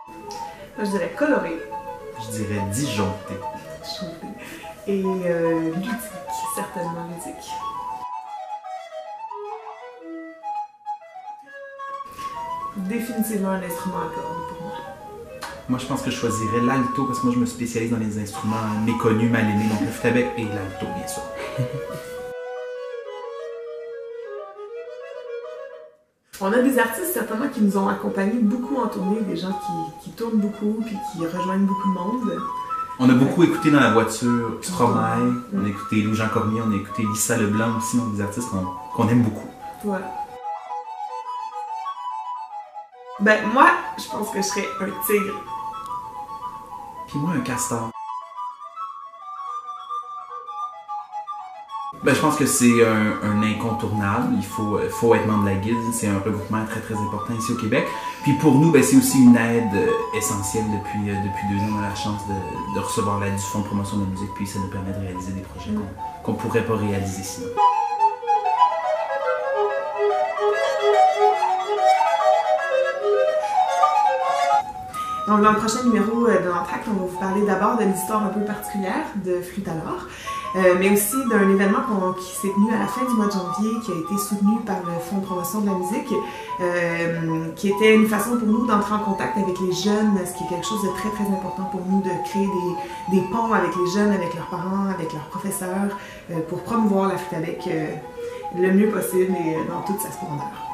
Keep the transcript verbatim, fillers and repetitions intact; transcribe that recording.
Moi, je dirais coloré. Je dirais disjoncté. Disjoncté. Et euh, ludique, certainement ludique. Définitivement un instrument à cordes pour moi. Moi, je pense que je choisirais l'alto parce que moi, je me spécialise dans les instruments méconnus, mal aimés, donc le flûte à bec et l'alto, bien sûr. On a des artistes certainement qui nous ont accompagnés beaucoup en tournée, des gens qui, qui tournent beaucoup puis qui rejoignent beaucoup de monde. On a beaucoup écouté dans la voiture Stromae, mmh. on a écouté Louis-Jean Cormier, on a écouté Lisa Leblanc aussi, donc des artistes qu'on qu'on aime beaucoup. Ouais. Ben moi, je pense que je serais un tigre. Puis moi, un castor. Ben, je pense que c'est un, un incontournable. Il faut, faut être membre de la Guilde. C'est un regroupement très très important ici au Québec. Puis pour nous, ben, c'est aussi une aide essentielle. Depuis, depuis deux ans, on a la chance de, de recevoir l'aide du Fonds de promotion de la musique. Puis ça nous permet de réaliser des projets mm. qu'on qu'on pourrait pas réaliser sinon. Donc, dans le prochain numéro de l'Entracte, on va vous parler d'abord de l'histoire un peu particulière de Flûte à l'or, euh, mais aussi d'un événement qui s'est tenu à la fin du mois de janvier, qui a été soutenu par le Fonds de promotion de la musique, euh, qui était une façon pour nous d'entrer en contact avec les jeunes, ce qui est quelque chose de très très important pour nous, de créer des, des ponts avec les jeunes, avec leurs parents, avec leurs professeurs, euh, pour promouvoir la flûte à bec euh, le mieux possible et dans toute sa splendeur.